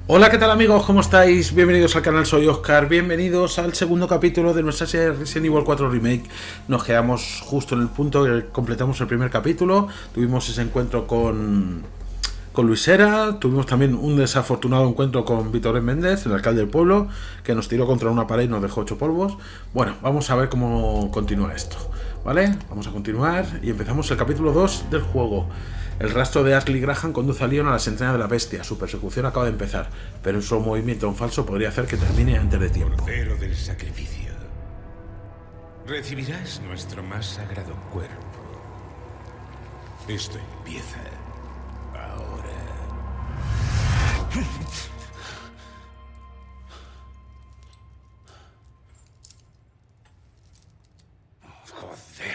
Hola, ¿qué tal amigos? ¿Cómo estáis? Bienvenidos al canal, soy Oscar. Bienvenidos al segundo capítulo de nuestra serie Resident Evil 4 Remake. Nos quedamos justo en el punto que completamos el primer capítulo. Tuvimos ese encuentro con Luis Sera. Tuvimos también un desafortunado encuentro con Víctor Méndez, el alcalde del pueblo, que nos tiró contra una pared y nos dejó 8 polvos. Bueno, vamos a ver cómo continúa esto, ¿vale? Vamos a continuar y empezamos el capítulo 2 del juego. El rastro de Ashley Graham conduce a Leon a las entrañas de la bestia. Su persecución acaba de empezar, pero un solo movimiento en falso podría hacer que termine antes de tiempo. Cordero del sacrificio. Recibirás nuestro más sagrado cuerpo. Esto empieza ahora. Joder.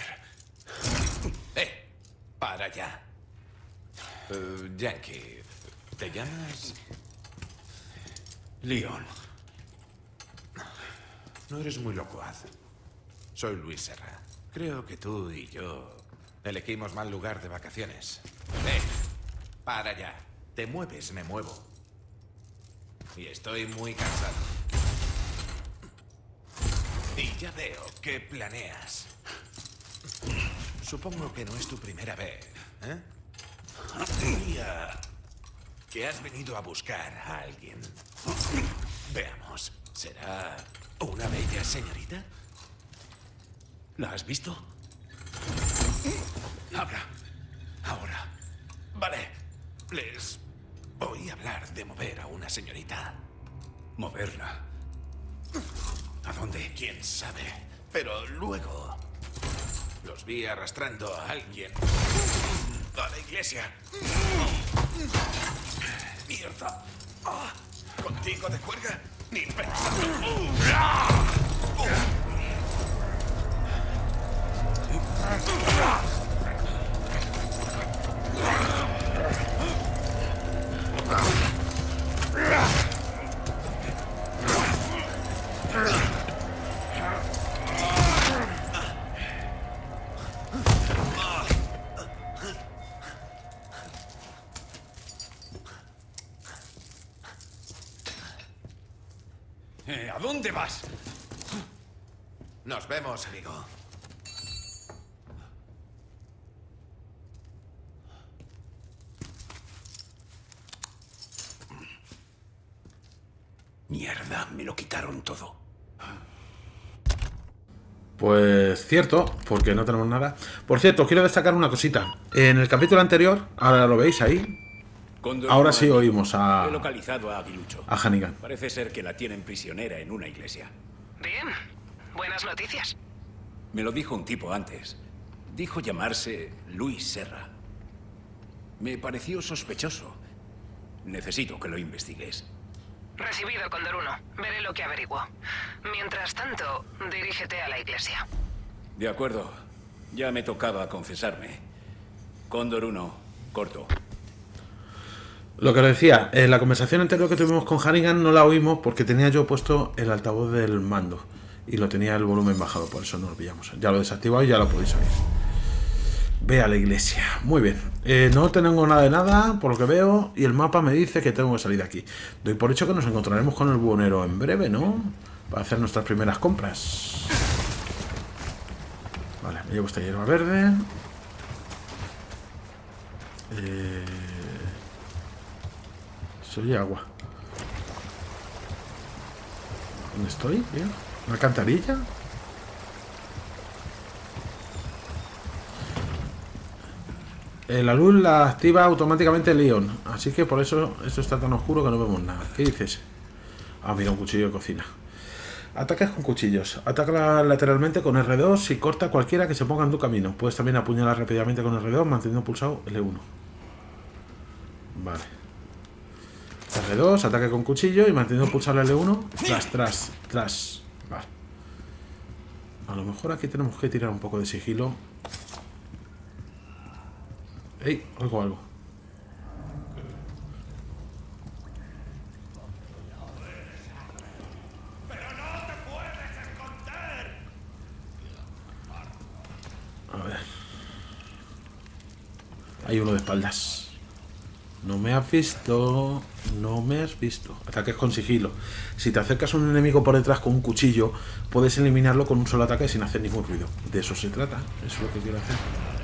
Para ya. Yankee, ¿te llamas? Leon. No eres muy locuaz. Soy Luis Serra. Creo que tú y yo elegimos mal lugar de vacaciones. Para ya. Te mueves, me muevo. Y estoy muy cansado. Y ya veo que planeas. Supongo que no es tu primera vez, ¿eh? Diría que has venido a buscar a alguien. Veamos, ¿será una bella señorita? ¿La has visto? Habla. Ahora. Vale. Les oí hablar de mover a una señorita. ¿Moverla? ¿A dónde? ¿Quién sabe? Pero luego los vi arrastrando a alguien a la iglesia. ¡Mierda! ¿Contigo de cuerda? ¡Ni pensando! ¿A dónde vas? Nos vemos, amigo. Mierda, me lo quitaron todo. Pues cierto, porque no tenemos nada. Por cierto, quiero destacar una cosita. En el capítulo anterior, ahora lo veis ahí, ahora sí oímos He localizado a Aguilucho. a Hannigan. Parece ser que la tienen prisionera en una iglesia. Bien, buenas noticias. Me lo dijo un tipo antes. Dijo llamarse Luis Serra. Me pareció sospechoso. Necesito que lo investigues. Recibido, Cóndor 1. Veré lo que averiguo. Mientras tanto, dirígete a la iglesia. De acuerdo. Ya me tocaba confesarme. Cóndor 1, corto. Lo que os decía, en la conversación anterior que tuvimos con Hannigan no la oímos porque tenía yo puesto el altavoz del mando y lo tenía el volumen bajado, por eso no lo pillamos. Ya lo he desactivado y ya lo podéis oír. Ve a la iglesia. Muy bien. No tengo nada de nada, por lo que veo, y el mapa me dice que tengo que salir de aquí. Doy por hecho que nos encontraremos con el buhonero en breve, ¿no? Para hacer nuestras primeras compras. Vale, me llevo esta hierba verde. Se oye agua. ¿Dónde estoy? Bien. ¿Una alcantarilla? La luz la activa automáticamente Leon, así que por eso esto está tan oscuro que no vemos nada. ¿Qué dices? Ah, mira, un cuchillo de cocina. Ataques con cuchillos. Ataca lateralmente con R2 y corta cualquiera que se ponga en tu camino. Puedes también apuñalar rápidamente con R2 manteniendo pulsado L1. Vale. R2, ataque con cuchillo y manteniendo pulsado L1. Tras. Vale. A lo mejor aquí tenemos que tirar un poco de sigilo. ¡Ey! Oigo algo. A ver. Hay uno de espaldas. No me has visto. No me has visto. Ataques con sigilo. Si te acercas a un enemigo por detrás con un cuchillo, puedes eliminarlo con un solo ataque sin hacer ningún ruido. De eso se trata. Eso es lo que quiero hacer.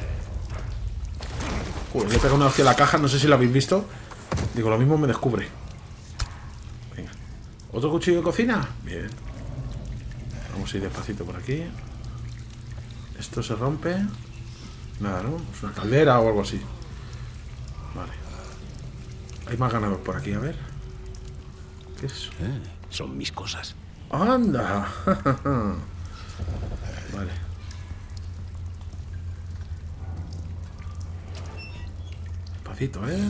Uy, le he pegado una hostia a la caja. No sé si lo habéis visto. Digo, lo mismo me descubre. Venga. ¿Otro cuchillo de cocina? Bien. Vamos a ir despacito por aquí. Esto se rompe. Nada, ¿no? Es una caldera o algo así. Vale. Hay más ganados por aquí, a ver. ¿Qué es eso? Son mis cosas. ¡Anda! Vale. Despacito, ¿eh?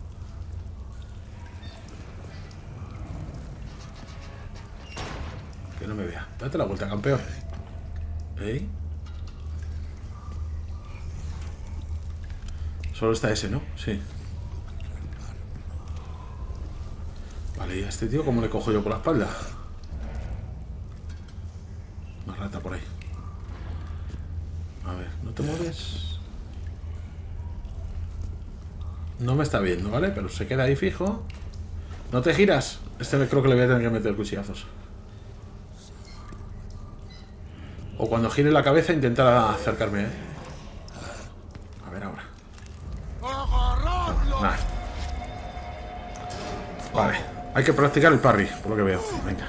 Que no me vea. Date la vuelta, campeón. ¿Eh? Solo está ese, ¿no? Sí. Vale, ¿y a este tío cómo le cojo yo por la espalda? Una rata por ahí. A ver, ¿no te mueves? No me está viendo, ¿vale? Pero se queda ahí fijo. ¿No te giras? Este creo que le voy a tener que meter cuchillazos. O cuando gire la cabeza intentar acercarme, ¿eh? A ver ahora. Nah. Vale, hay que practicar el parry, por lo que veo. Venga.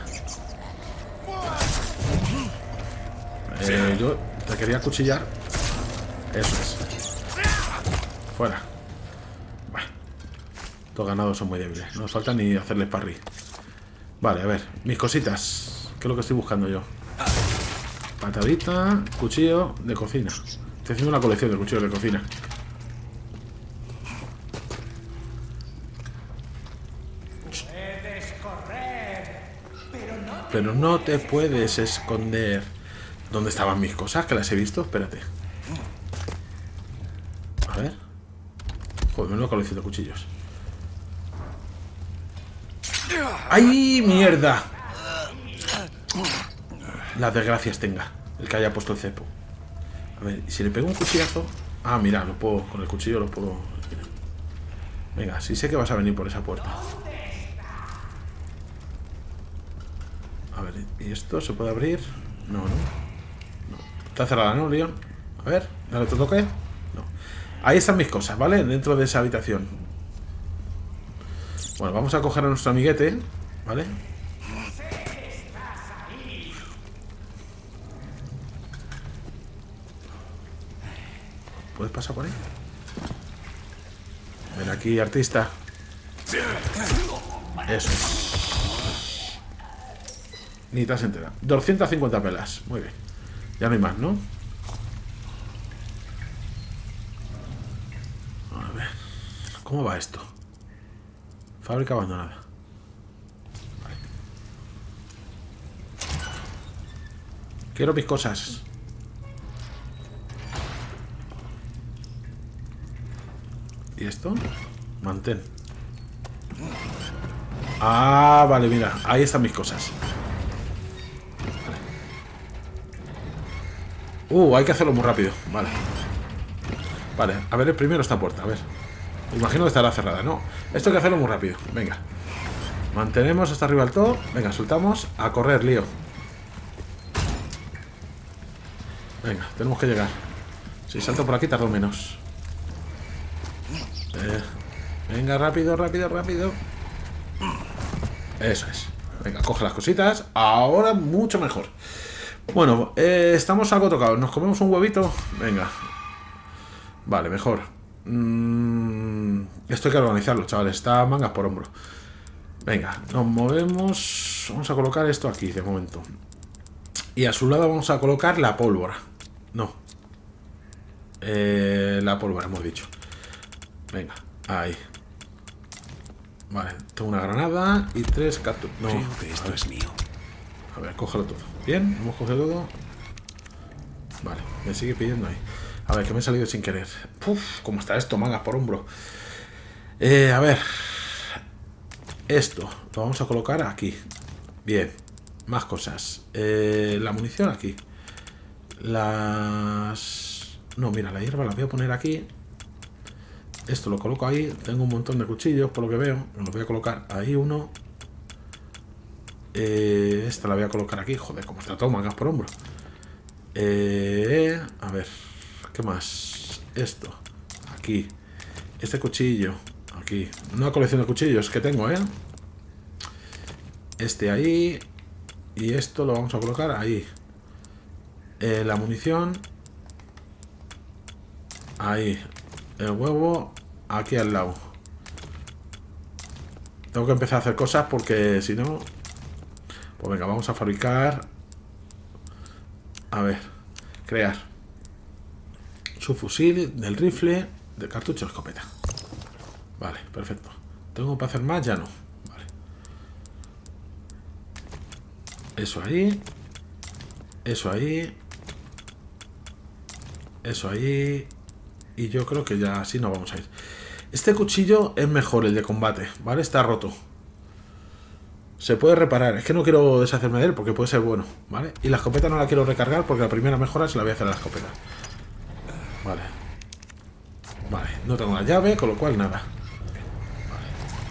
Yo te quería cuchillar. Eso es. Fuera. Bueno. Estos ganados son muy débiles. No nos falta ni hacerles parry. Vale, a ver. Mis cositas. ¿Qué es lo que estoy buscando yo? Patadita. Cuchillo de cocina. Estoy haciendo una colección de cuchillos de cocina. Pero no te puedes esconder. ¿Dónde estaban mis cosas? Que las he visto. Espérate. A ver. Joder, menuda colección de cuchillos. ¡Ay, mierda! Las desgracias tenga el que haya puesto el cepo. A ver, si le pego un cuchillazo. Ah, mira, lo puedo. Con el cuchillo lo puedo. Venga, sí sé que vas a venir por esa puerta. A ver, ¿y esto se puede abrir? No, no. Está cerrada, ¿no, Leon? A ver, dale otro toque. No. Ahí están mis cosas, ¿vale? Dentro de esa habitación. Bueno, vamos a coger a nuestro amiguete, ¿vale? ¿Puedes pasar por ahí? Ven aquí, artista. Eso es. Ni te has enterado. 250 pelas. Muy bien. Ya no hay más, ¿no? A ver. ¿Cómo va esto? Fábrica abandonada. Vale. Quiero mis cosas. ¿Y esto? Mantén. Ah, vale, mira. Ahí están mis cosas. Hay que hacerlo muy rápido. Vale. Vale, a ver primero esta puerta. A ver. Imagino que estará cerrada, ¿no? Esto hay que hacerlo muy rápido. Venga. Mantenemos hasta arriba el todo. Venga, soltamos. A correr, lío. Venga, tenemos que llegar. Si salto por aquí tardo menos. Venga, rápido, rápido, rápido. Eso es. Venga, coge las cositas. Ahora mucho mejor. Bueno, estamos algo tocados. ¿Nos comemos un huevito? Venga. Vale, mejor. Esto hay que organizarlo, chavales. Está mangas por hombro. Venga, nos movemos. Vamos a colocar esto aquí, de momento. Y a su lado vamos a colocar la pólvora. No. La pólvora, hemos dicho. Venga, ahí. Vale, tengo una granada y 3 cactus. No, creo que esto es mío. A ver, cógelo todo. Bien, hemos cogido todo. Vale, me sigue pidiendo ahí. A ver, que me he salido sin querer. Uf, ¿cómo está esto? Mangas por hombro. A ver. Esto lo vamos a colocar aquí. Bien, más cosas. La munición aquí. Las... No, mira, la hierba la voy a poner aquí. Esto lo coloco ahí. Tengo un montón de cuchillos, por lo que veo. Me los voy a colocar ahí uno. Esta la voy a colocar aquí. Joder, como está todo mangas por hombro. A ver, ¿qué más? Esto, aquí. Este cuchillo, aquí. Una colección de cuchillos que tengo, Este ahí. Y esto lo vamos a colocar ahí. La munición. Ahí. El huevo aquí al lado. Tengo que empezar a hacer cosas porque si no... Pues venga, vamos a fabricar. A ver, crear su fusil del rifle de cartucho de escopeta. Vale, perfecto. ¿Tengo para hacer más? Ya no. Vale. Eso ahí. Eso ahí. Eso ahí. Y yo creo que ya así no vamos a ir. Este cuchillo es mejor, el de combate, ¿vale? Está roto. Se puede reparar. Es que no quiero deshacerme de él porque puede ser bueno, ¿vale? Y la escopeta no la quiero recargar porque la primera mejora se la voy a hacer a la escopeta. Vale. Vale, no tengo la llave, con lo cual nada. Vale.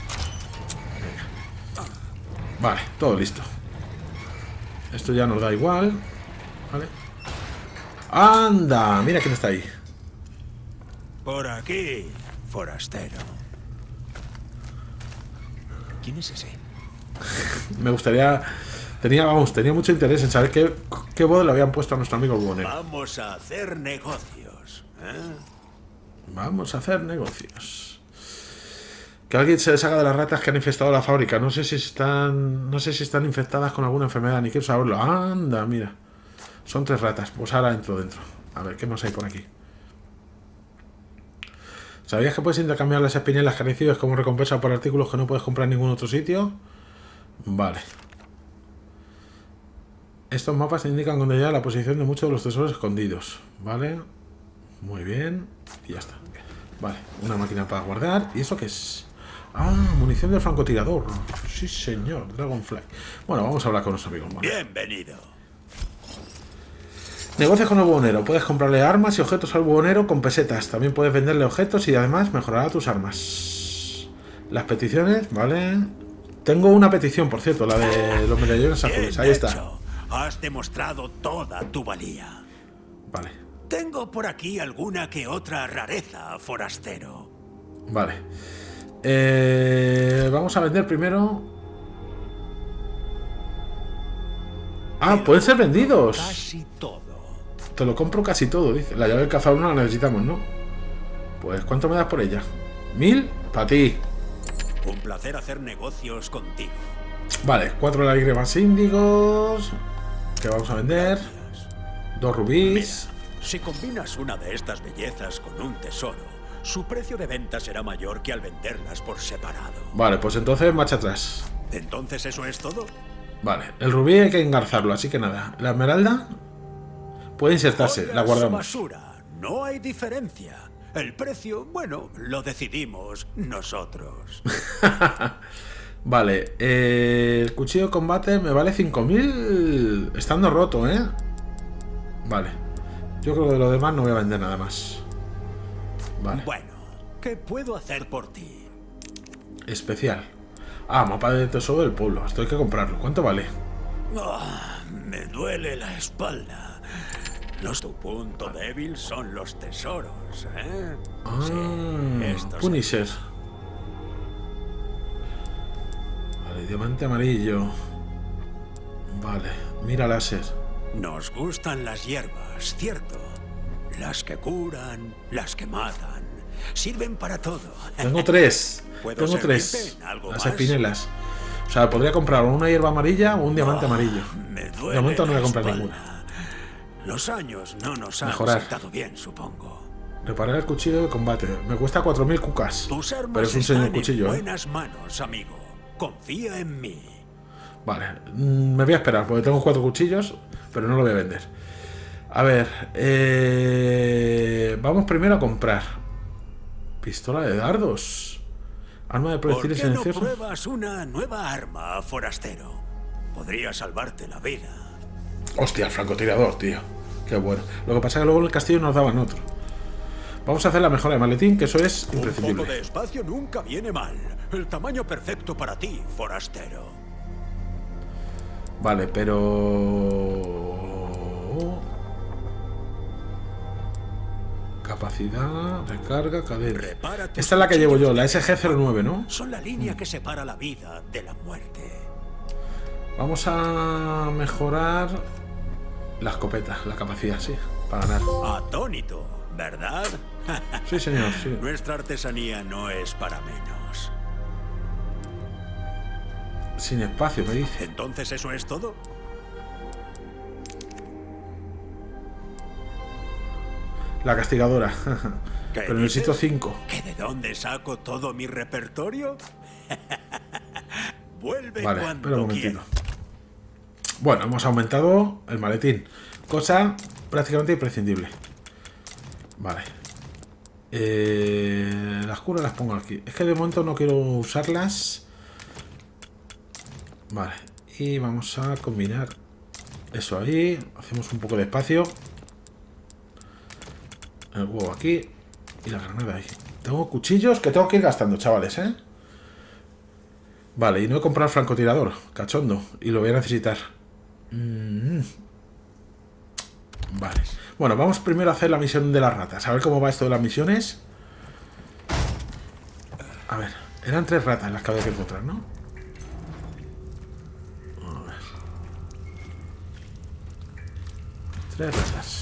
Venga. Vale, todo listo. Esto ya nos da igual. Vale. ¡Anda! Mira quién está ahí. Por aquí, forastero. ¿Quién es ese? Me gustaría... Tenía mucho interés en saber qué voz le habían puesto a nuestro amigo el buhonero. Vamos a hacer negocios, Vamos a hacer negocios. Que alguien se deshaga de las ratas que han infestado la fábrica. No sé si están infectadas con alguna enfermedad, ni quiero saberlo. Anda, mira. Son 3 ratas. Pues ahora entro dentro. A ver, ¿qué más hay por aquí? ¿Sabías que puedes intercambiar las espinelas que recibes como recompensa por artículos que no puedes comprar en ningún otro sitio? Vale. Estos mapas te indican dónde ya la posición de muchos de los tesoros escondidos. Vale. Muy bien. Y ya está. Vale. Una máquina para guardar. ¿Y eso qué es? Ah, munición del francotirador. Sí, señor. Dragonfly. Bueno, vamos a hablar con nuestro amigo. Bienvenido. Negocias con el buhonero. Puedes comprarle armas y objetos al buhonero con pesetas. También puedes venderle objetos y además mejorará tus armas. Las peticiones, vale. Tengo una petición, por cierto, la de los medallones azules. Ahí está. Has demostrado toda tu valía. Vale. Tengo por aquí alguna que otra rareza, forastero. Vale. Vamos a vender primero. Ah, pueden ser vendidos. Casi todo. Te lo compro casi todo, dice. La llave del cazador no la necesitamos, ¿no? Pues, ¿cuánto me das por ella? 1000 para ti. Un placer hacer negocios contigo. Vale, 4 lágrimas índigos. Que vamos a vender. 2 rubíes. Mira, si combinas una de estas bellezas con un tesoro, su precio de venta será mayor que al venderlas por separado. Vale, pues entonces marcha atrás. ¿Entonces eso es todo? Vale, el rubí hay que engarzarlo, así que nada. La esmeralda puede insertarse, la guardamos. Basura, no hay diferencia. El precio, bueno, lo decidimos nosotros. Vale, el cuchillo de combate me vale 5000 estando roto, ¿eh? Vale. Yo creo que de lo demás no voy a vender nada más. Vale. Bueno, ¿qué puedo hacer por ti? Especial. Ah, mapa de tesoro del pueblo. Esto hay que comprarlo. ¿Cuánto vale? Me duele la espalda. Tu punto débil son los tesoros, ¿eh? Ah, sí, estos Punisher. Vale, diamante amarillo. Vale, mira láser. Nos gustan las hierbas, cierto. Las que curan, las que matan. Sirven para todo. Tengo 3. ¿Puedo Tengo 3. servirte en algo Las más? espinelas. O sea, podría comprar una hierba amarilla o un diamante amarillo. Me De duele momento no voy a la comprar espalda. ninguna. Los años no nos han Mejorar. sentado bien, supongo. Reparar el cuchillo de combate. Me cuesta 4000 cucas. Tus armas Pero es un están señor en cuchillo, ¿eh? buenas manos, amigo. Confía en mí. Vale, me voy a esperar porque tengo 4 cuchillos, pero no lo voy a vender. A ver, vamos primero a comprar. Pistola de dardos. Arma de ¿Por proyectiles qué no silenciosos. pruebas una nueva arma, forastero? Podría salvarte la vida. Hostia, el francotirador, tío. Qué bueno. Lo que pasa es que luego en el castillo nos daban otro. Vamos a hacer la mejora de maletín, que eso es Un imprescindible. poco de espacio nunca viene mal. El tamaño perfecto para ti, forastero. Vale, pero... Capacidad, recarga, cadena. Repara tus Esta es la que llevo yo, la cuchillos. SG-09, ¿no? Son la línea que separa la vida de la muerte. Vamos a mejorar la escopeta, la capacidad, sí, para ganar. Atónito, ¿verdad? Sí, señor, sí. Nuestra artesanía no es para menos. Sin espacio, me dice. ¿Entonces eso es todo? La castigadora. ¿Qué Pero necesito dices? 5. ¿Que de dónde saco todo mi repertorio? Vuelve Vale, cuando espera un momentito. quieras. Bueno, hemos aumentado el maletín. Cosa prácticamente imprescindible. Vale. Las curas las pongo aquí. Es que de momento no quiero usarlas. Vale. Y vamos a combinar eso ahí. Hacemos un poco de espacio. El huevo aquí. Y la granada ahí. Tengo cuchillos que tengo que ir gastando, chavales, ¿eh? Vale, y no he comprado el francotirador. Cachondo. Y lo voy a necesitar. Vale. Bueno, vamos primero a hacer la misión de las ratas. A ver cómo va esto de las misiones. A ver. Eran 3 ratas las que había que encontrar, ¿no? A ver. 3 ratas.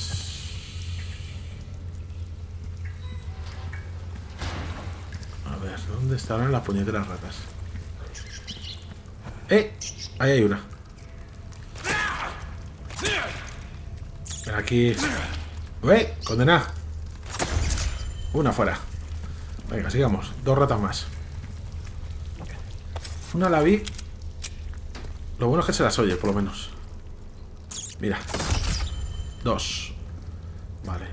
A ver, ¿dónde estarán las puñeteras ratas? Ahí hay una. Ven aquí. ¡Ué! ¡Condena! Una fuera. Venga, sigamos. 2 ratas más. Una la vi. Lo bueno es que se las oye, por lo menos. Mira. 2. Vale.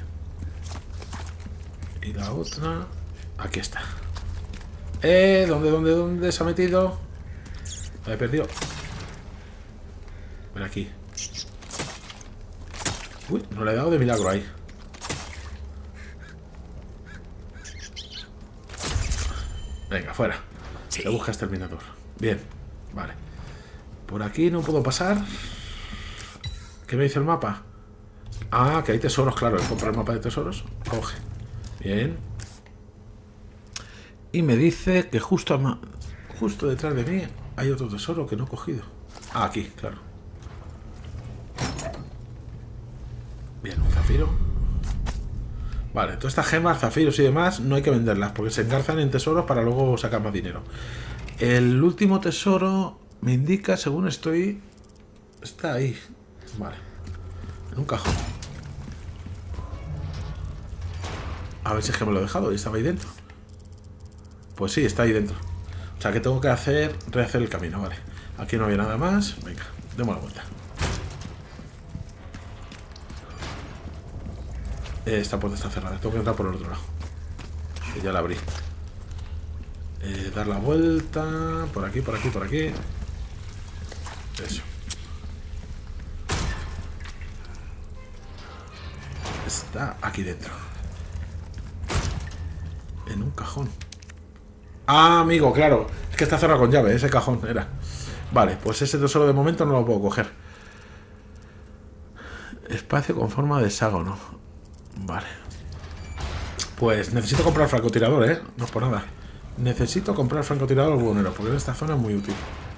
Y la otra... Aquí está. ¿Dónde se ha metido? La he perdido. Ven aquí. Uy, no le he dado de milagro ahí. Venga, fuera. Sí. Te busca exterminador. Bien, vale. Por aquí no puedo pasar. ¿Qué me dice el mapa? Ah, que hay tesoros, claro. He comprado el mapa de tesoros. Coge. Bien. Y me dice que justo detrás de mí hay otro tesoro que no he cogido. Ah, aquí, claro. Bien, un zafiro. Vale, todas estas gemas, zafiros y demás no hay que venderlas porque se engarzan en tesoros para luego sacar más dinero. El último tesoro me indica, según estoy... Está ahí. Vale. En un cajón. A ver si es que me lo he dejado y estaba ahí dentro. Pues sí, está ahí dentro. O sea que tengo que rehacer el camino, vale. Aquí no había nada más. Venga, demos la vuelta. Esta puerta está cerrada. Tengo que entrar por el otro lado. Que ya la abrí. Dar la vuelta. Por aquí, por aquí, por aquí. Eso. Está aquí dentro. En un cajón. Ah, amigo, claro. Es que está cerrado con llave. Ese cajón era. Vale, pues ese tesoro de momento no lo puedo coger. Espacio con forma de hexágono. Vale. Pues necesito comprar francotirador, ¿eh? No es por nada. Necesito comprar francotirador buhonero, porque en esta zona es muy útil.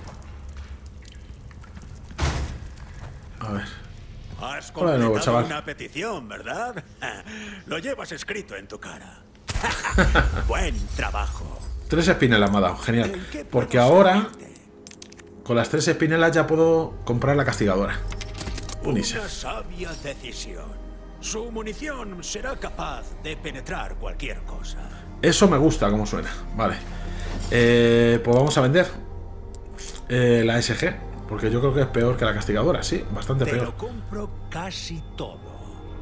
A ver. Has Hola de nuevo, completado chaval. una petición, ¿verdad? Lo llevas escrito en tu cara. Buen trabajo. 3 espinelas me ha dado, genial. ¿En qué Porque puedo ahora, servirte? con las 3 espinelas ya puedo comprar la castigadora. Unirse. Una sabia decisión. Su munición será capaz de penetrar cualquier cosa. Eso me gusta como suena. Vale. Pues vamos a vender la SG. Porque yo creo que es peor que la castigadora. Sí, bastante Te peor. lo compro casi todo.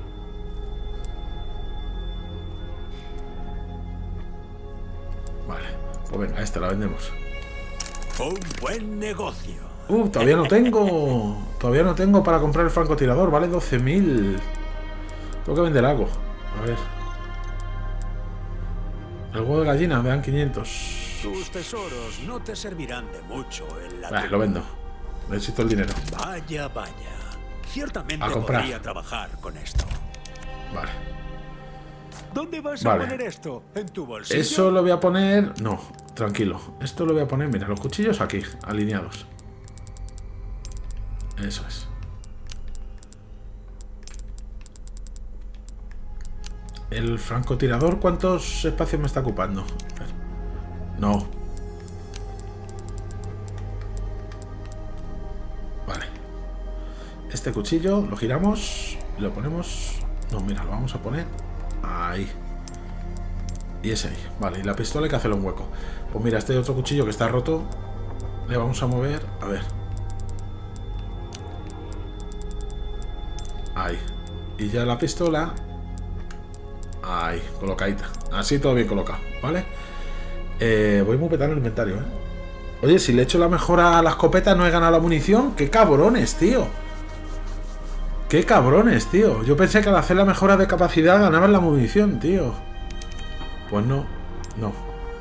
Vale. Pues venga, esta la vendemos. Un buen negocio. Todavía no tengo. Todavía no tengo para comprar el francotirador. Vale 12.000. Tengo que vender algo. A ver. El huevo de gallina me dan 500. Tus tesoros no te servirán de mucho en la... Vale, lo vendo. Necesito el dinero. Vaya, vaya. Ciertamente A comprar. podría trabajar con esto. Vale. ¿Dónde vas Vale. a poner esto? ¿En tu bolsillo? Eso lo voy a poner... No, tranquilo. Esto lo voy a poner, mira, los cuchillos aquí, alineados. Eso es. El francotirador, ¿cuántos espacios me está ocupando? A ver. No. Vale. Este cuchillo lo giramos y lo ponemos... No, mira, lo vamos a poner ahí. Y ese ahí. Vale, y la pistola hay que hacerle un hueco. Pues mira, este otro cuchillo que está roto, le vamos a mover. A ver. Ahí. Y ya la pistola... Ahí, colocadita. Así todo bien colocado, ¿vale? Voy muy petado en el inventario, ¿eh? Oye, si le echo la mejora a la escopeta no he ganado la munición. ¡Qué cabrones, tío! ¡Qué cabrones, tío! Yo pensé que al hacer la mejora de capacidad ganaban la munición, tío. Pues no. No.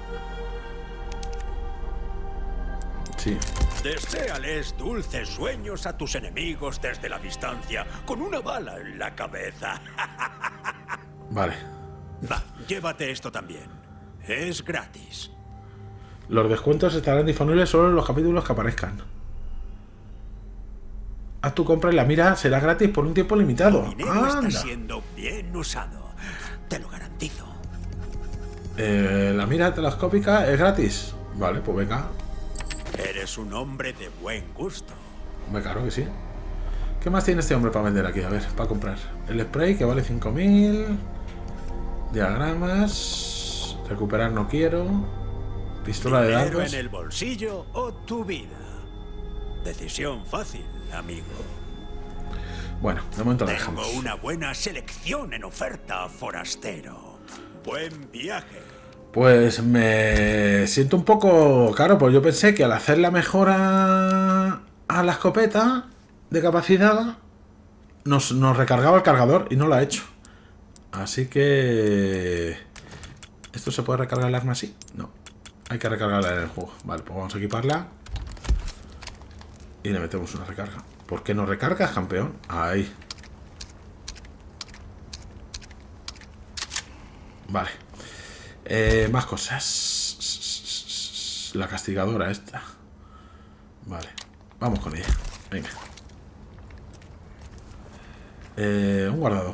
Sí. Deséales dulces sueños a tus enemigos desde la distancia, con una bala en la cabeza. Vale. Va, llévate esto también. Es gratis. Los descuentos estarán disponibles solo en los capítulos que aparezcan. Haz tu compra y la mira será gratis por un tiempo limitado. Tu dinero ¡Anda! está siendo bien usado. Te lo garantizo. La mira telescópica es gratis. Vale, pues venga. Eres un hombre de buen gusto. Hombre, claro que sí. ¿Qué más tiene este hombre para vender aquí? A ver, para comprar. El spray que vale 5000. Diagramas. Recuperar no quiero. Pistola de Dinero dardos. en el bolsillo o tu vida. Decisión fácil, amigo. Bueno, de momento la Tengo dejamos. una buena selección en oferta, forastero. Buen viaje. Pues me siento un poco... Claro, pues yo pensé que al hacer la mejora a la escopeta de capacidad nos recargaba el cargador y no lo ha hecho. Así que... ¿Esto se puede recargar el arma así? No. Hay que recargarla en el juego. Vale, pues vamos a equiparla. Y le metemos una recarga. ¿Por qué no recargas, campeón? Ahí. Vale. Más cosas. La castigadora esta. Vale. Vamos con ella. Venga. Un guardado.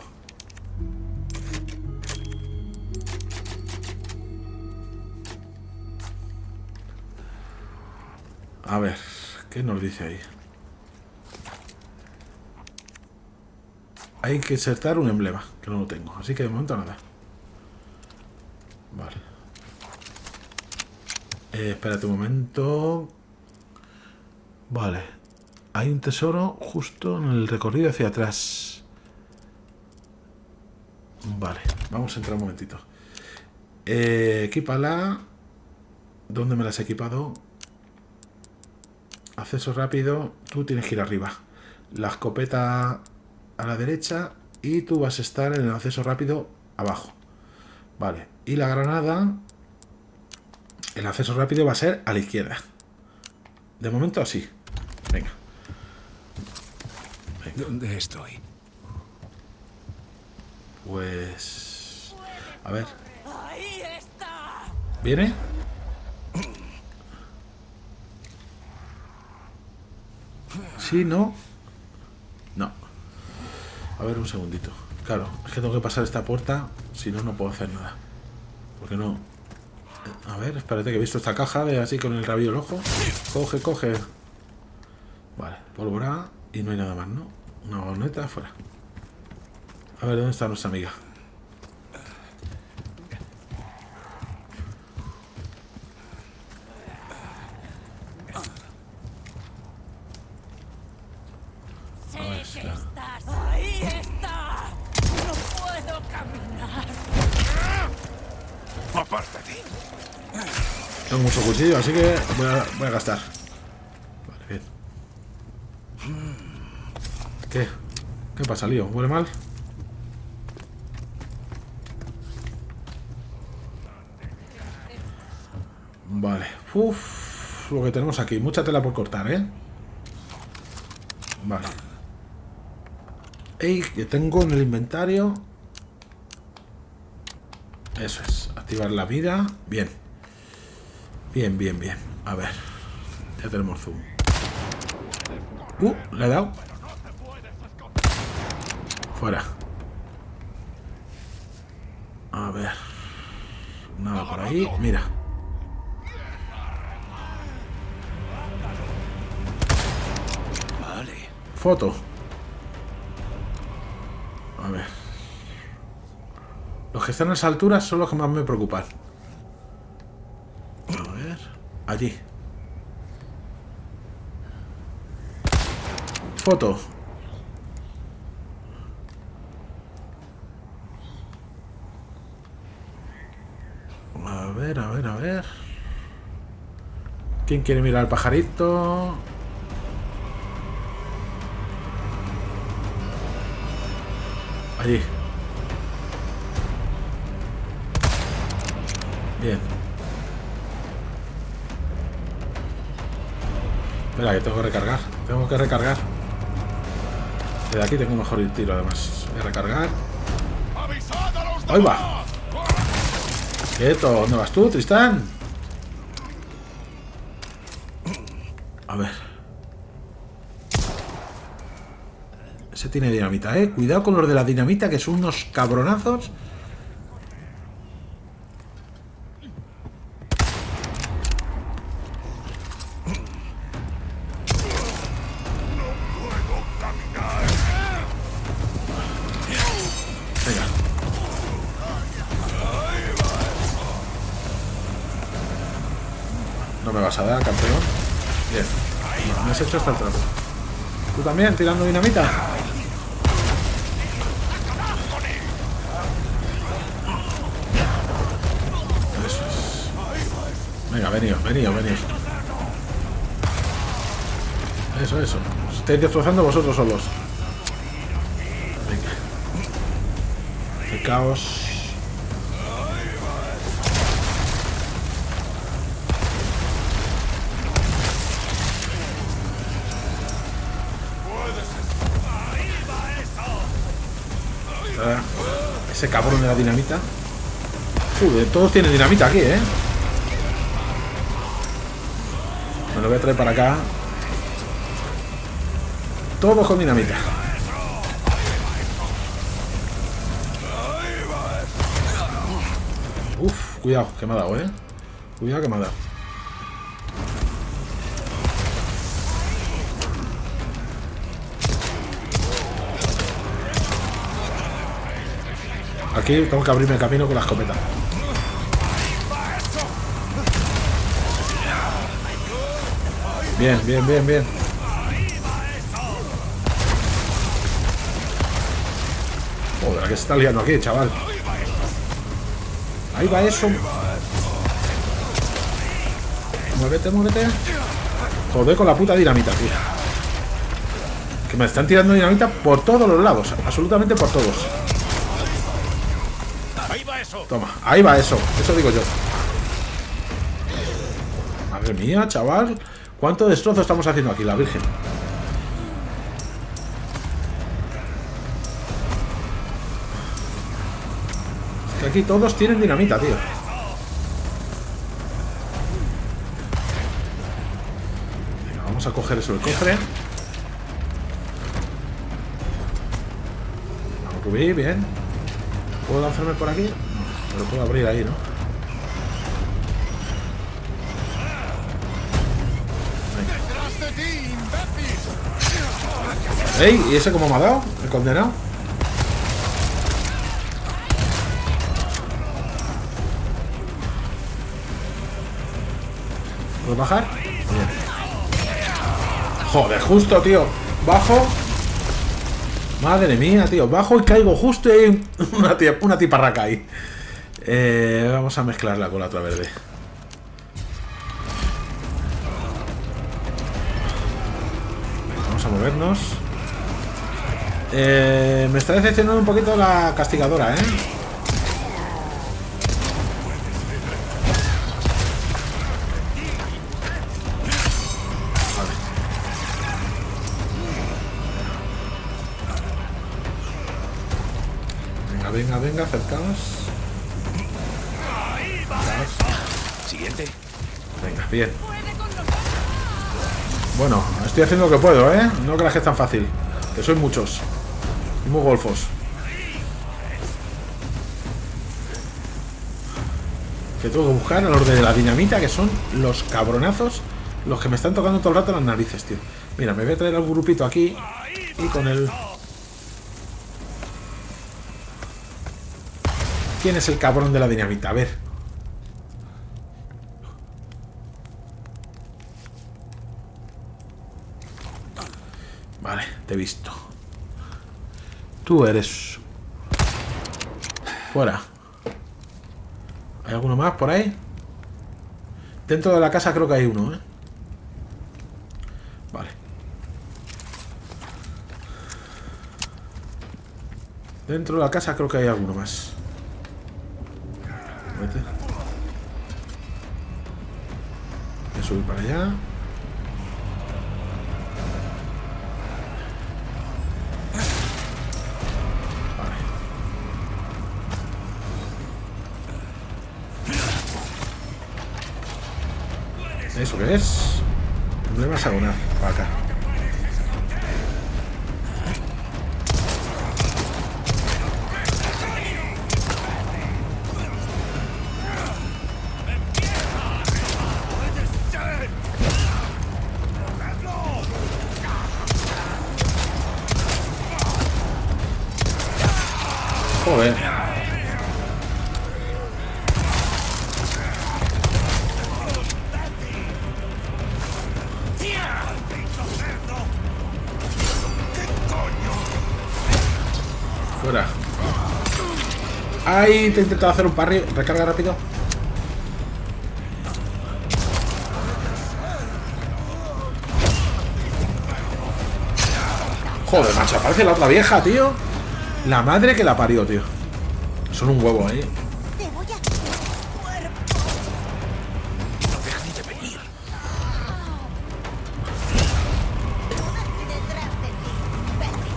A ver, ¿qué nos dice ahí? Hay que insertar un emblema, que no lo tengo. Así que de momento nada. Vale. Espérate un momento. Vale. Hay un tesoro justo en el recorrido hacia atrás. Vale. Vamos a entrar un momentito. Equípala. ¿Dónde me la has equipado? Acceso rápido. Tú tienes que ir arriba. La escopeta a la derecha. Y tú vas a estar en el acceso rápido abajo. Vale. Y la granada. El acceso rápido va a ser a la izquierda. De momento así. Venga. ¿Dónde estoy? Pues... A ver. ¡Ahí está! ¿Viene? ¿Sí? ¿No? No. A ver, un segundito. Claro, es que tengo que pasar esta puerta. Si no, no puedo hacer nada. Porque no... A ver, espérate que he visto esta caja de así con el rabillo del ojo. Coge, coge. Vale, pólvora. Y no hay nada más, ¿no? Una vagoneta afuera. A ver, ¿dónde está nuestra amiga? ¡Sé ver, que espera. estás! ¡Ahí está! ¡No puedo caminar! ¡Apártate! Tengo mucho cuchillo, así que voy a gastar. Vale, bien. ¿Qué? ¿Qué pasa, lío? ¿Huele mal? Vale. Uf, lo que tenemos aquí. Mucha tela por cortar, ¿eh? Vale. Ey, que tengo en el inventario. Eso es. Activar la vida. Bien. Bien, bien, bien. A ver. Ya tenemos zoom. Le he dado. Fuera. A ver. Nada por ahí. Mira. Vale. Foto. A ver. Los que están a esa altura son los que más me preocupan. A ver. Allí. Foto. A ver, a ver, a ver. ¿Quién quiere mirar al pajarito? Allí. Bien. Espera, que tengo que recargar. Tengo que recargar. Desde aquí tengo mejor el tiro, además. Voy a recargar. ¡Ahí va! Quieto, ¿dónde vas tú, Tristán? A ver. Ese tiene dinamita, ¿eh? Cuidado con los de la dinamita, que son unos cabronazos. Venga. No me vas a dar, campeón. Bien. No, me has hecho hasta el trapo. ¿Tú también tirando dinamita? Eso es. Venga, veníos, veníos, veníos. Eso, eso. Os estáis destrozando vosotros solos. Venga. Qué caos. Ese cabrón de la dinamita. Joder, todos tienen dinamita aquí, ¿eh? Me lo voy a traer para acá. Todos con dinamita. Uf, cuidado, que me ha dado, ¿eh? Cuidado que me ha dado. Aquí tengo que abrirme el camino con la escopeta. Bien, bien, bien, bien. Joder, ¿a qué se está liando aquí, chaval? Ahí va eso. Muévete, muévete. Joder, con la puta dinamita, tío. Que me están tirando dinamita por todos los lados. Absolutamente por todos. Toma, ahí va eso. Eso digo yo. Madre mía, chaval. ¿Cuánto destrozo estamos haciendo aquí, la Virgen? Es que aquí todos tienen dinamita, tío. Venga, vamos a coger eso del cofre. Vamos, Rubí, bien. ¿Puedo lanzarme por aquí? No, pero puedo abrir ahí, ¿no? Venga. ¡Ey! ¿Y ese cómo me ha dado? ¿El condenado? ¿Puedo bajar? Bien. Joder, justo, tío. Bajo. Madre mía, tío. Bajo y caigo justo y hay una tiparraca ahí. Vamos a mezclarla con la otra verde. Vamos a movernos. Me está decepcionando un poquito la castigadora, ¿eh? venga, venga, acercaos. Siguiente. Venga, bien. Bueno, estoy haciendo lo que puedo, ¿eh? No creas que es tan fácil. Que sois muchos. Y muy golfos. Que tengo que buscar a los de la dinamita, que son los cabronazos los que me están tocando todo el rato las narices, tío. Mira, me voy a traer al grupito aquí. Y con el... ¿Quién es el cabrón de la dinamita? A ver. Vale, te he visto. Tú eres... Fuera. ¿Hay alguno más por ahí? Dentro de la casa creo que hay uno, ¿eh? Vale. Dentro de la casa creo que hay alguno más. Vete. Voy a subir para allá. ¿Eso qué es? Emblema hexagonal. Para acá. Joder. Fuera. Ay, te he intentado hacer un parry. Recarga rápido. Joder, macho, aparece la otra vieja, tío. La madre que la parió, tío. Son un huevo ahí. Te voy a hacer cuerpo. No dejan de venir. Detrás de ti, Betty.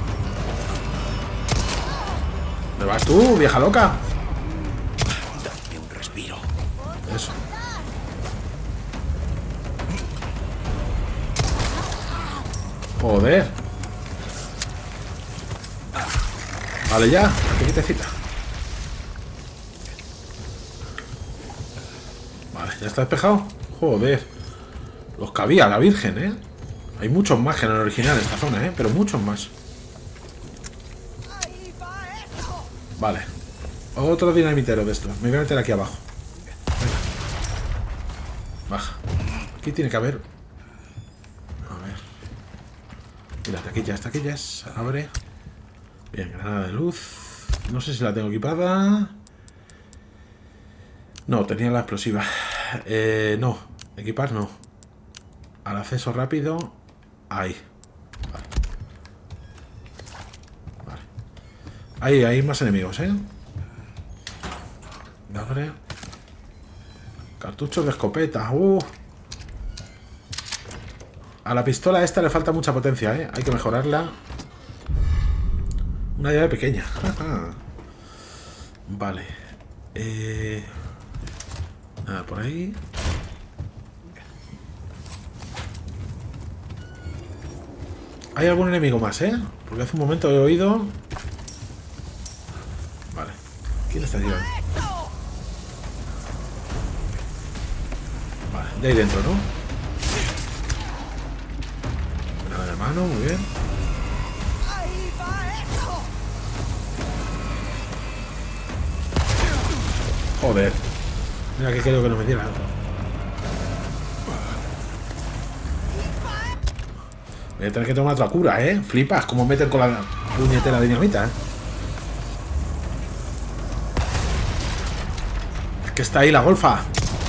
¿Dónde vas tú, vieja loca? Dame un respiro. Eso. Joder. Vale, ya. Aquí quietecita. Vale, ya está despejado. Joder. Los que había, la virgen, ¿eh? Hay muchos más que en el original en esta zona, ¿eh? Pero muchos más. Ahí va eso. Vale. Otro dinamitero de estos. Me voy a meter aquí abajo. Venga. Baja. Aquí tiene que haber... A ver. Mira, hasta aquí ya es. Abre. Bien, granada de luz. No sé si la tengo equipada. No, tenía la explosiva. No, equipar no. Al acceso rápido. Ahí. Vale. Vale. Ahí hay más enemigos, ¿eh? Abre. Cartuchos de escopeta. A la pistola esta le falta mucha potencia, ¿eh? Hay que mejorarla. Una llave pequeña. Vale. Nada por ahí. Hay algún enemigo más, ¿eh? Porque hace un momento he oído... Vale. ¿Quién está tirando? Vale, de ahí dentro, ¿no? Nada de mano, muy bien. Ahí va eso. Joder. Mira que creo que no me diera. Voy a tener que tomar otra cura, ¿eh? Flipas cómo meten con la puñetera dinamita, ¿eh? Es que está ahí la golfa.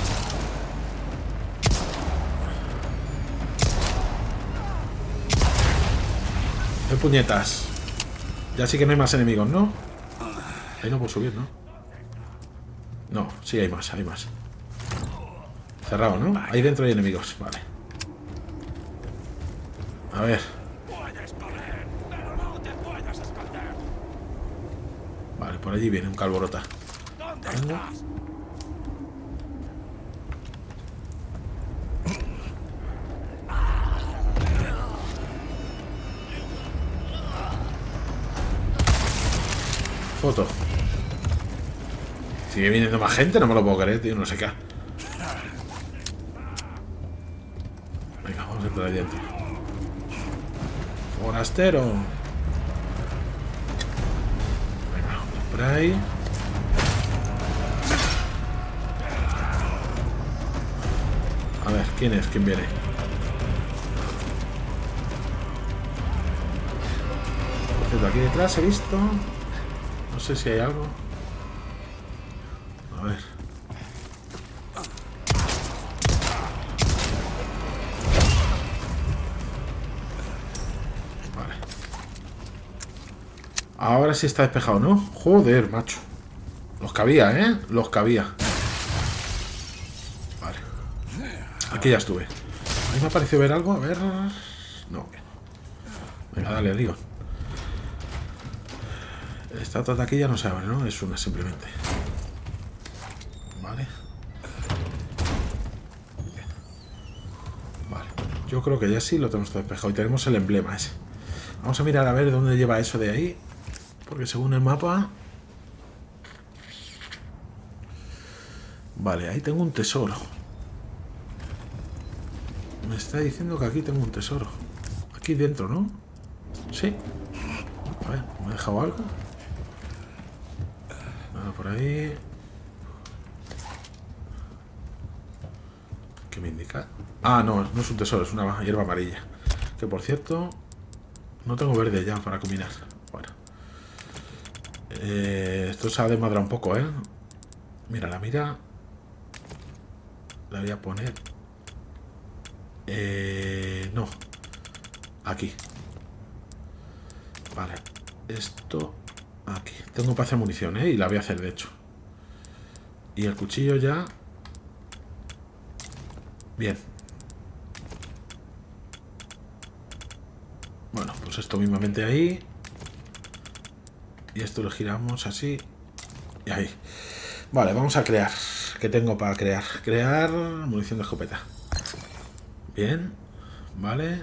¡Qué puñetas! Ya sí que no hay más enemigos, ¿no? Ahí no puedo subir, ¿no? No, sí hay más, hay más. Cerrado, ¿no? Ahí dentro hay enemigos, vale. A ver. Puedes correr, pero no te puedes esconder. Vale, por allí viene un calborota. Venga. Foto. Sigue viniendo más gente, no me lo puedo creer, tío, no sé qué. Venga, vamos a entrar ahí dentro. Forastero. Venga, vamos por ahí. A ver, ¿quién es? ¿Quién viene? Por cierto, aquí detrás he visto... No sé si hay algo. A ver. Vale. Ahora sí está despejado, ¿no? Joder, macho. Los cabía, ¿eh? Los cabía. Vale. Aquí ya estuve. A mí me ha parecido ver algo. A ver... No. Venga, dale, digo. Esta otra taquilla no se abre, ¿no? Es una simplemente. Vale. Vale. Yo creo que ya sí lo tenemos todo despejado. Y tenemos el emblema ese. Vamos a mirar a ver dónde lleva eso de ahí. Porque según el mapa... Vale, ahí tengo un tesoro. Me está diciendo que aquí tengo un tesoro. Aquí dentro, ¿no? Sí. A ver, ¿me he dejado algo? Nada por ahí. ¿Qué me indica? Ah, no, no es un tesoro, es una hierba amarilla. Que por cierto, no tengo verde ya para combinar. Bueno. Esto se ha desmadrado un poco, ¿eh? Mira, la mira. La voy a poner. No. Aquí. Vale. Esto. Aquí. Tengo para hacer munición, ¿eh? Y la voy a hacer, de hecho. Y el cuchillo ya. Bien. Bueno, pues esto mismamente ahí. Y esto lo giramos así. Y ahí. Vale, vamos a crear. ¿Qué tengo para crear? Crear munición de escopeta. Bien. Vale.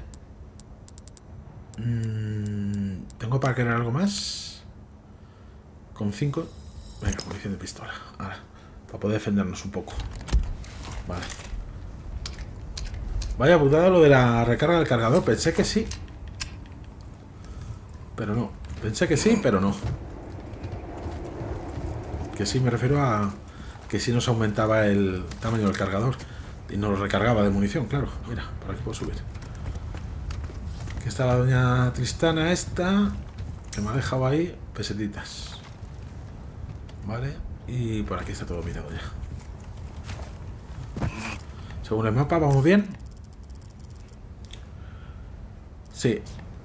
¿Tengo para crear algo más? Con 5. Venga, munición de pistola. Ahora, para poder defendernos un poco. Vale. Vaya putada lo de la recarga del cargador. Pensé que sí. Pero no. Pensé que sí, pero no. Que sí me refiero a que sí nos aumentaba el tamaño del cargador. Y nos lo recargaba de munición, claro. Mira, por aquí puedo subir. Aquí está la doña Tristana esta. Que me ha dejado ahí pesetitas. Vale. Y por aquí está todo mirado ya. Según el mapa, ¿vamos bien? Sí.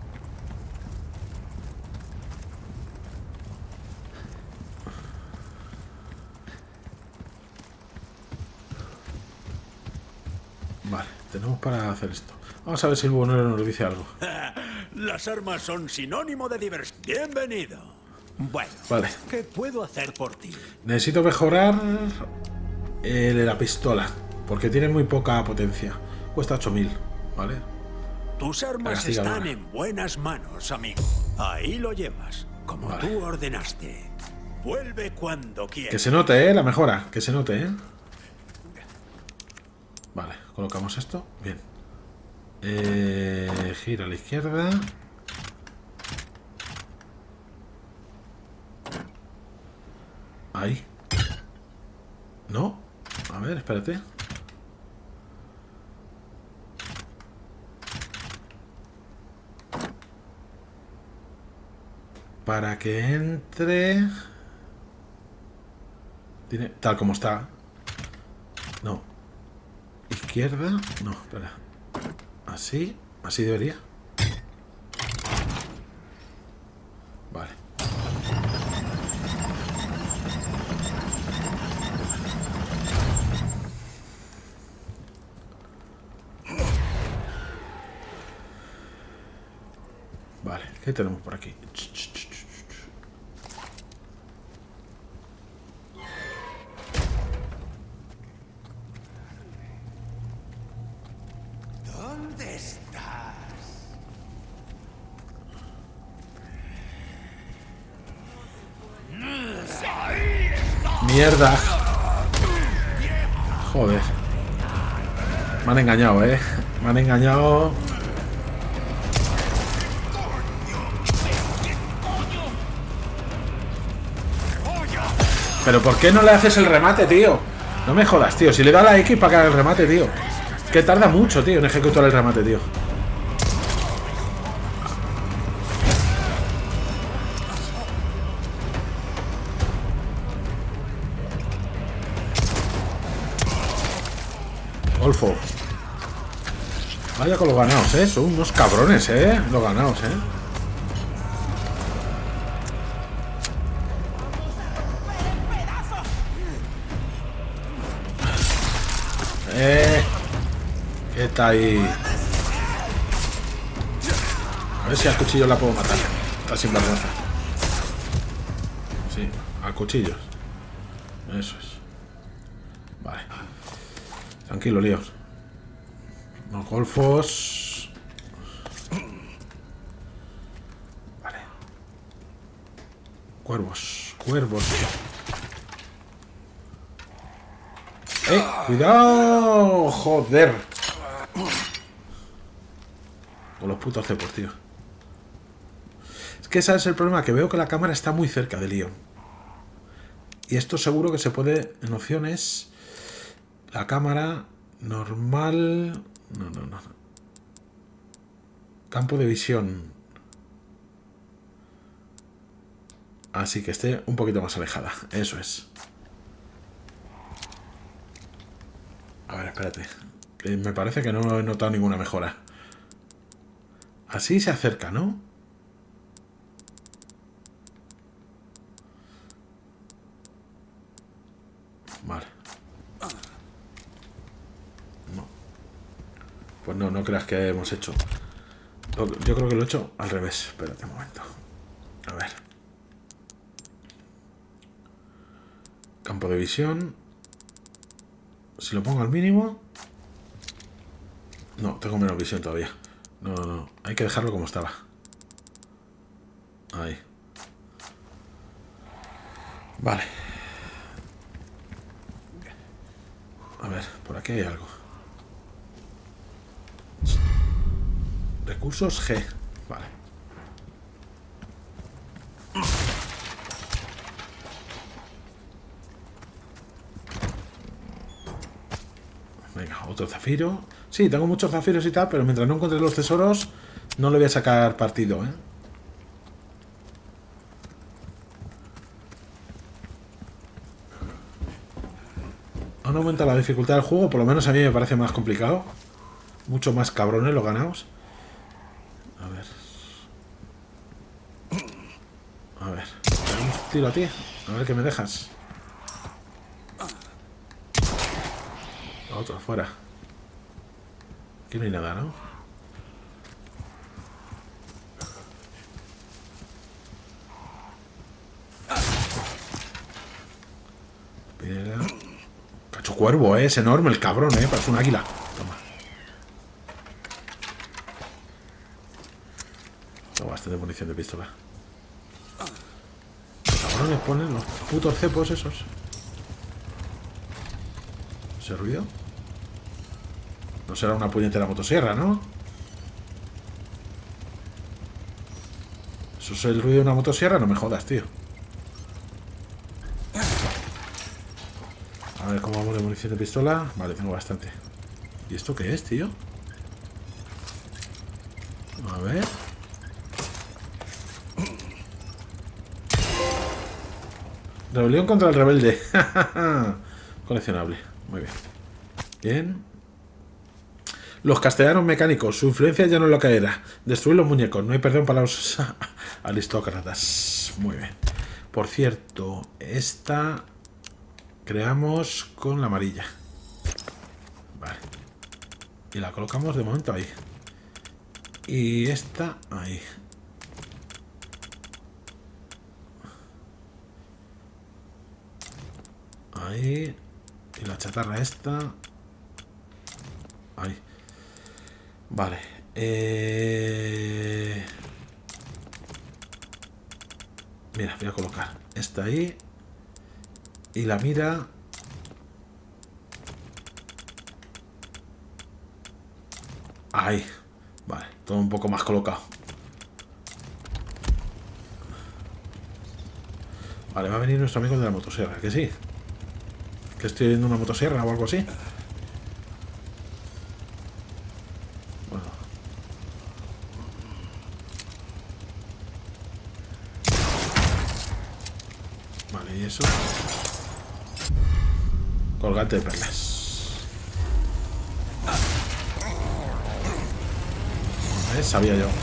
Vale, tenemos para hacer esto. Vamos a ver si el buhonero nos dice algo. Las armas son sinónimo de diversión. Bienvenido. Bueno, vale. ¿Qué puedo hacer por ti? Necesito mejorar la pistola, porque tiene muy poca potencia. Cuesta 8000, ¿vale? Tus armas están en buenas manos, amigo. Ahí lo llevas, como vale. Tú ordenaste. Vuelve cuando quieras. Que se note, la mejora. Que se note, Vale, colocamos esto. Bien. Gira a la izquierda. Ahí. No. A ver, espérate. Para que entre... Tiene... Tal como está. No. Izquierda. No, espera. Así. Así debería. Vale. Vale, ¿qué tenemos por aquí? mierda. Joder. Me han engañado, Me han engañado. Pero ¿por qué no le haces el remate, tío? No me jodas, tío. Si le da la X para que haga el remate, tío. Que tarda mucho, tío, en ejecutar el remate, tío. Golfo. Vaya con los ganados, Son unos cabrones, Los ganados, ¿Qué está ahí? A ver si al cuchillo la puedo matar. Está sin vergüenza. Sí, a cuchillos. Eso es. Vale. Tranquilo, líos. No golfos. Vale. Cuervos. Cuervos, tío. ¡Cuidado! ¡Joder! Con los putos cepos, tío. Es que ese es el problema, que veo que la cámara está muy cerca de Leon. Y esto seguro que se puede, en opciones, la cámara normal... No. Campo de visión. Así que esté un poquito más alejada. Eso es. A ver, espérate. Me parece que no he notado ninguna mejora. Así se acerca, ¿no? Vale. No. Pues no creas que hemos hecho. Yo creo que lo he hecho al revés. Espérate un momento. A ver. Campo de visión. Si lo pongo al mínimo... No, tengo menos visión todavía. No. Hay que dejarlo como estaba. Ahí. Vale. A ver, por aquí hay algo. Recursos G. Vale. Venga, otro zafiro. Sí, tengo muchos zafiros y tal, pero mientras no encuentre los tesoros, no le voy a sacar partido, Han aumentado la dificultad del juego, por lo menos a mí me parece más complicado. Mucho más cabrones los ganados. A ver. Un tiro a ti. A ver qué me dejas. Otro, fuera. Aquí no hay nada, ¿no? Piedra. Cacho cuervo, es enorme el cabrón, parece un águila. Toma. Tengo bastante munición de pistola. Los cabrones ponen los putos cepos esos. ¿Ese ruido? No será una puñetera motosierra, ¿no? ¿Eso es el ruido de una motosierra? No me jodas, tío. A ver cómo vamos de munición de pistola. Vale, tengo bastante. ¿Y esto qué es, tío? A ver. Rebelión contra el rebelde. Coleccionable. Muy bien. Bien. Los castellanos mecánicos. Su influencia ya no es lo que era. Destruir los muñecos. No hay perdón para los aristócratas. Muy bien. Por cierto, esta... Creamos con la amarilla. Vale. Y la colocamos de momento ahí. Y esta ahí. Ahí. Y la chatarra esta. Ahí. Vale. Mira, voy a colocar esta ahí. Y la mira... Ahí. Vale, todo un poco más colocado. Vale, va a venir nuestro amigo de la motosierra, que sí. Que estoy viendo una motosierra o algo así. Bueno. Vale, y eso. Colgante de perlas. Sabía yo.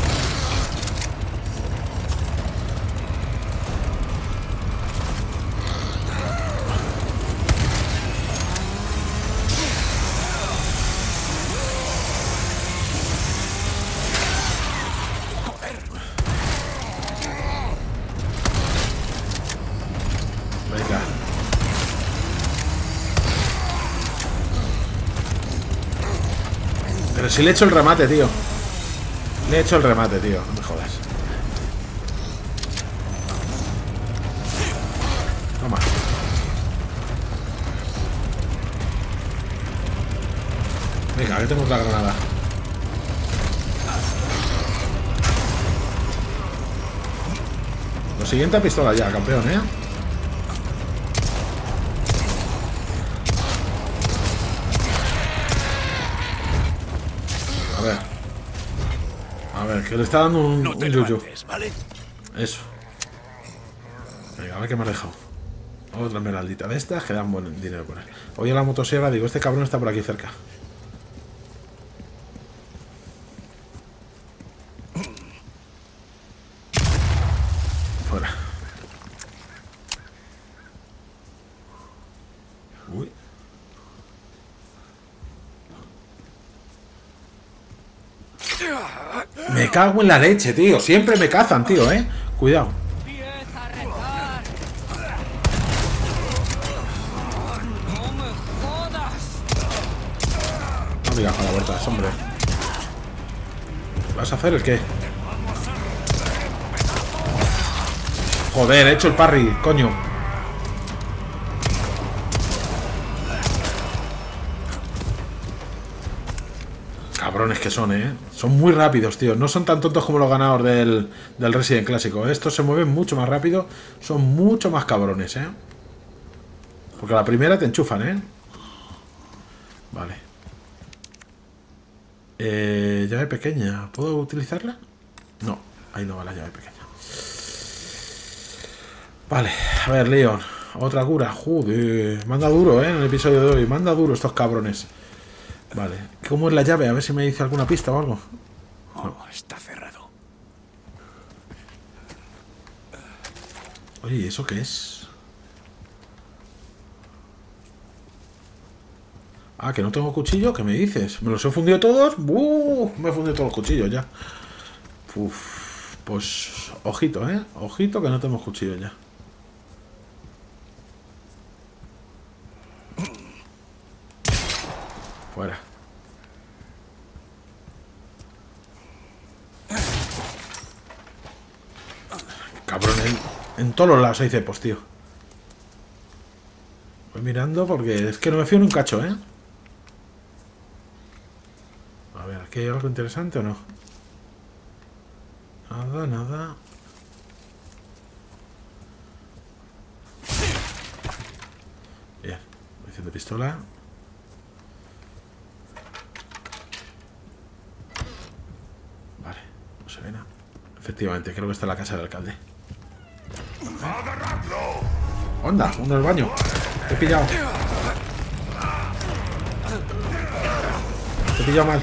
Venga. Pero si le he hecho el remate, tío. Le he hecho el remate, tío. No me jodas. Toma. Venga, que tengo otra granada. Lo siguiente a pistola ya, campeón, ¿eh? A ver. A ver, que le está dando un yuyu. ¿Vale? Eso. Venga, a ver qué me ha dejado. Otra esmeraldita de estas que dan buen dinero por ahí. Oye, la motosierra, digo, este cabrón está por aquí cerca. Fuera. Uy. Me cago en la leche, tío. Siempre me cazan, tío, Cuidado. No me digas con la vuelta, hombre. ¿Vas a hacer el qué? Joder, he hecho el parry, coño. Cabrones que son, Son muy rápidos, tío. No son tan tontos como los ganadores del Resident clásico. Estos se mueven mucho más rápido. Son mucho más cabrones, Porque la primera te enchufan, Vale. Llave pequeña. ¿Puedo utilizarla? No. Ahí no va la llave pequeña. Vale. A ver, Leon. Otra cura. Joder. Manda duro, en el episodio de hoy. Manda duro estos cabrones. Vale. ¿Cómo es la llave? A ver si me dice alguna pista o algo. No. Está cerrado. Oye, ¿y eso qué es? Ah, que no tengo cuchillo. ¿Qué me dices? ¿Me los he fundido todos? Me he fundido todos los cuchillos ya. Uf, pues ojito, Ojito que no tenemos cuchillo ya. Fuera. Cabrón, en todos los lados hay cepos, tío. Voy mirando porque es que no me fío ni un cacho, A ver, ¿aquí hay algo interesante o no? Nada, nada. Bien, munición de pistola. Vale, no se ve nada. Efectivamente, creo que está en la casa del alcalde. ¡Onda! ¡Uno al baño! Te he pillado. Te he pillado mal.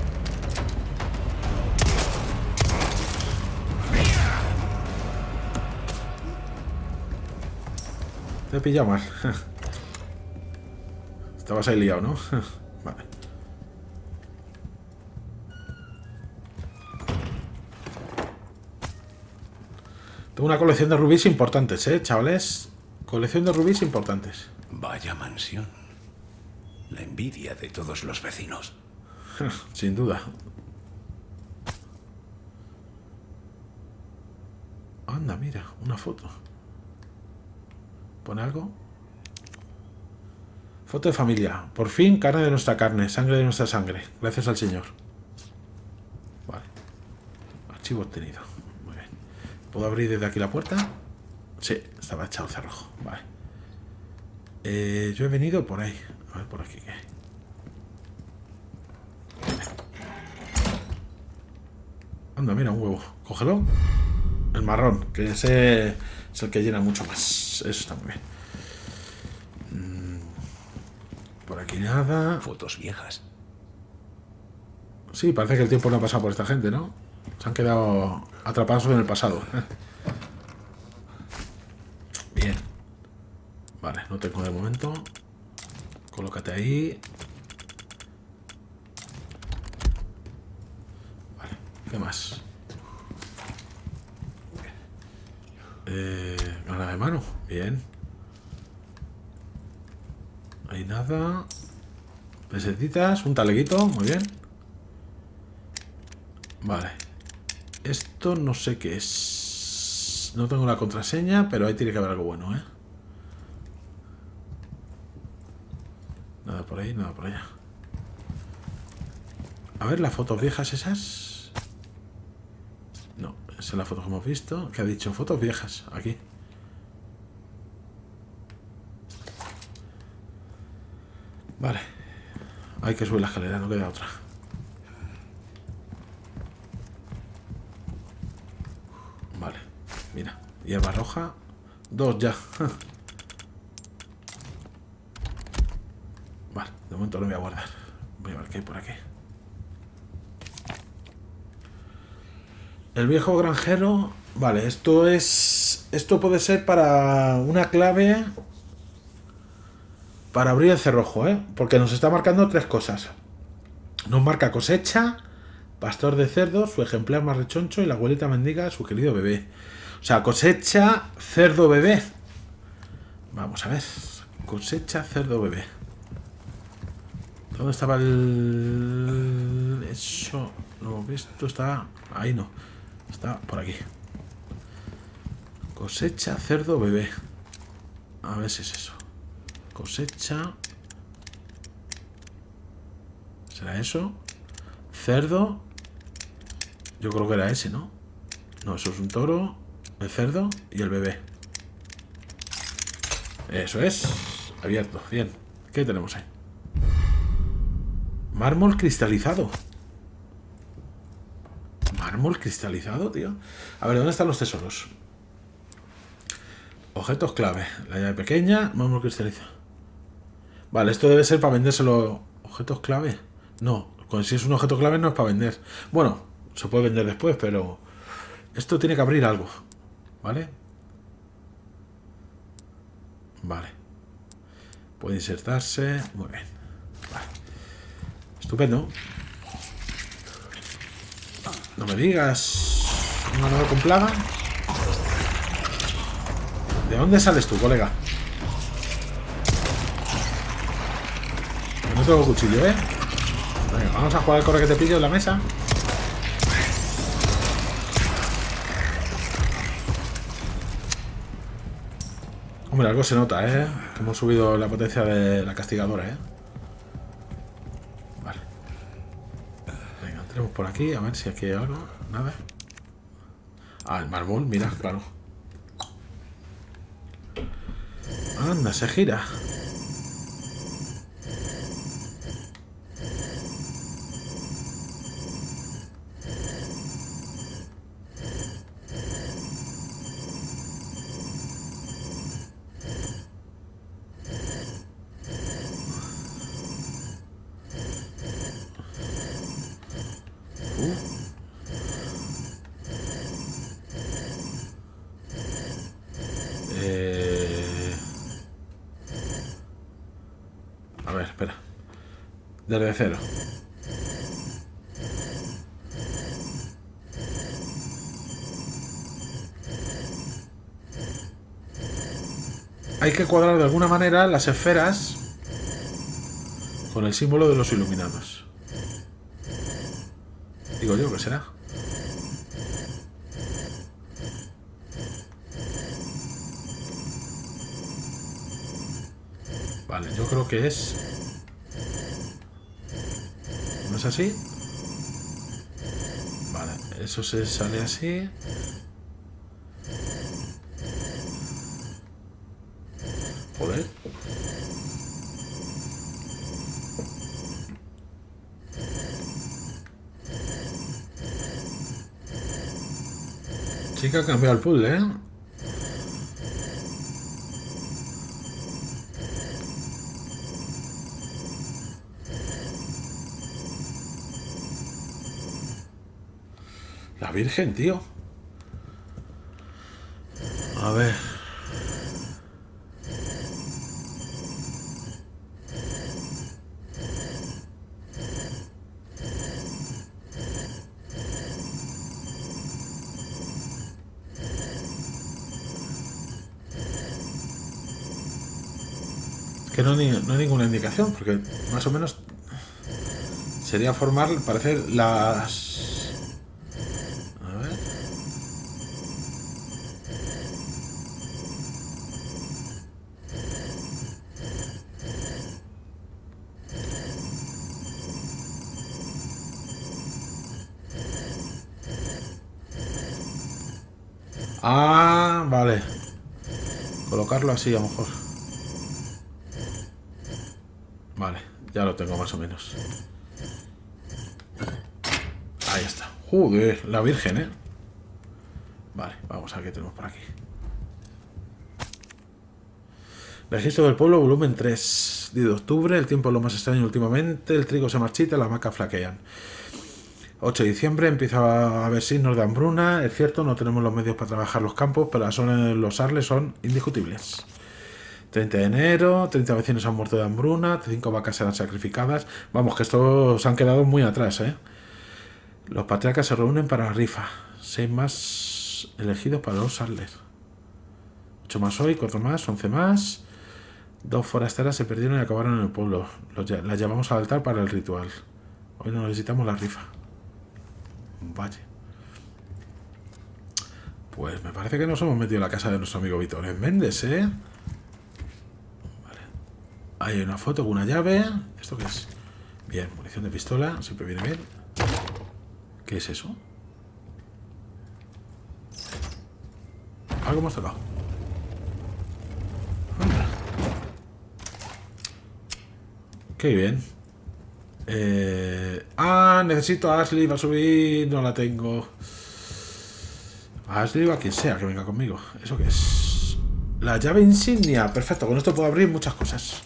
Te he pillado mal. Estabas ahí liado, ¿no? Vale. Tengo una colección de rubíes importantes, chavales. Colección de rubíes importantes. Vaya mansión. La envidia de todos los vecinos. Sin duda. Anda, mira, una foto. ¿Pone algo? Foto de familia. Por fin, carne de nuestra carne, sangre de nuestra sangre. Gracias al Señor. Vale. Archivo obtenido. Muy bien. ¿Puedo abrir desde aquí la puerta? Sí, estaba echado el cerrojo. Vale. Yo he venido por ahí. A ver, por aquí qué hay. Anda, mira, un huevo. Cógelo. El marrón, que ese es el que llena mucho más. Eso está muy bien. Por aquí nada. Fotos viejas. Sí, parece que el tiempo no ha pasado por esta gente, ¿no? Se han quedado atrapados en el pasado. Bien. Vale, no tengo de momento. Colócate ahí. Vale, ¿qué más? Gana de mano. Bien. Hay nada. Pesetitas, un taleguito, muy bien. Vale. Esto no sé qué es. No tengo la contraseña, pero ahí tiene que haber algo bueno, ¿eh? Nada por ahí, nada por allá. A ver, las fotos viejas esas. No, esa es la foto que hemos visto. ¿Qué ha dicho? Fotos viejas, aquí. Vale. Hay que subir la escalera, no queda otra. Vale, mira. Hierba roja. 2 ya. Vale, de momento lo voy a guardar. Voy a ver qué hay por aquí. El viejo granjero. Vale, esto es... Esto puede ser para una clave... Para abrir el cerrojo, ¿eh? Porque nos está marcando 3 cosas. Nos marca cosecha, pastor de cerdo, su ejemplar más rechoncho y la abuelita mendiga, su querido bebé. O sea, cosecha, cerdo, bebé. Vamos a ver. Cosecha, cerdo, bebé. ¿Dónde estaba el...? Eso... ¿Lo hemos visto? Está... Ahí no. Está por aquí. Cosecha, cerdo, bebé. A ver si es eso. Cosecha. ¿Será eso? Cerdo. Yo creo que era ese, ¿no? No, eso es un toro, el cerdo y el bebé. Eso es. Abierto. Bien. ¿Qué tenemos ahí? Mármol cristalizado. Mármol cristalizado, tío. A ver, ¿dónde están los tesoros? Objetos clave. La llave pequeña, mármol cristalizado. Vale, esto debe ser para vendérselo. ¿Objetos clave? No, si es un objeto clave no es para vender. Bueno, se puede vender después, pero... Esto tiene que abrir algo. ¿Vale? Vale. Puede insertarse. Muy bien. Vale. Estupendo. No me digas. ¿Una nave con plaga? ¿De dónde sales tú, colega? No tengo cuchillo, ¿eh? Venga, vamos a jugar al corre que te pillo en la mesa. Hombre, algo se nota, ¿eh? Que hemos subido la potencia de la castigadora, ¿eh? Vale. Venga, entremos por aquí, a ver si aquí hay algo. Nada. Ah, el mármol, mira, claro. Anda, se gira. A ver, espera. Desde cero. Hay que cuadrar de alguna manera las esferas con el símbolo de los iluminados. Digo yo, ¿qué será? Vale, yo creo que es... ¿No es así? Vale, eso se sale así. Joder. Sí que ha cambiado el puzzle, ¿eh? La Virgen, tío. A ver. Que no hay ninguna indicación, porque más o menos sería formar, parecer las... A ver. Ah, vale. Colocarlo así a lo mejor. Vale, ya lo tengo más o menos. Ahí está. Joder, la Virgen, ¿eh? Vale, vamos a ver qué tenemos por aquí. Registro del pueblo, volumen 3. 10 de octubre, el tiempo es lo más extraño últimamente. El trigo se marchita, las vacas flaquean. 8 de diciembre, empieza a haber signos de hambruna. Es cierto, no tenemos los medios para trabajar los campos, pero las zonas de los arles son indiscutibles. 30 de enero, 30 vecinos han muerto de hambruna, 5 vacas serán sacrificadas. Vamos, que estos se han quedado muy atrás, ¿eh? Los patriarcas se reúnen para la rifa. 6 más elegidos para los arles. 8 más hoy, 4 más, 11 más. 2 forasteras se perdieron y acabaron en el pueblo. Las llevamos al altar para el ritual. Hoy no necesitamos la rifa. Vaya. Pues me parece que nos hemos metido en la casa de nuestro amigo Víctor Méndez, ¿eh? Vale. Hay una foto con una llave. ¿Esto qué es? Bien, munición de pistola. Siempre viene bien. ¿Qué es eso? Algo hemos tocado. Anda. Qué bien. Necesito a Ashley para subir. No la tengo. A Ashley o a quien sea que venga conmigo. ¿Eso qué es? La llave insignia. Perfecto, con esto puedo abrir muchas cosas.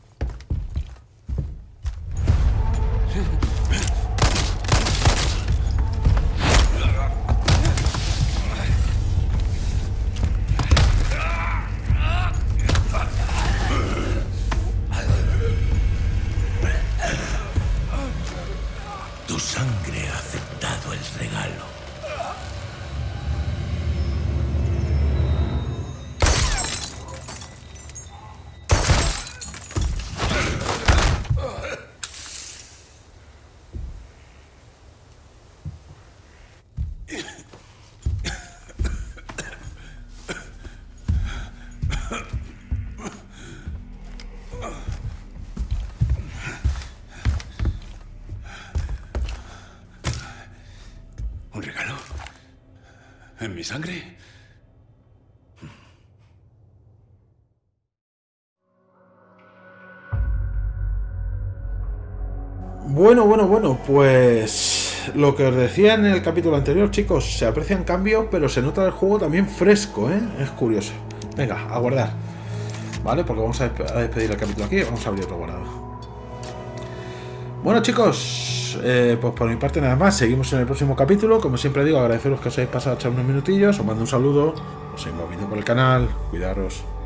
¿Un regalo? ¿En mi sangre? Bueno, pues lo que os decía en el capítulo anterior, chicos, se aprecian cambios, pero se nota el juego también fresco, ¿eh? Es curioso. Venga, a guardar. Vale, porque vamos a despedir el capítulo aquí, vamos a abrir otro guardado. Bueno, chicos, pues por mi parte nada más, seguimos en el próximo capítulo. Como siempre digo, agradeceros que os hayáis pasado a echar unos minutillos, os mando un saludo, os seguimos viendo por el canal, cuidaros.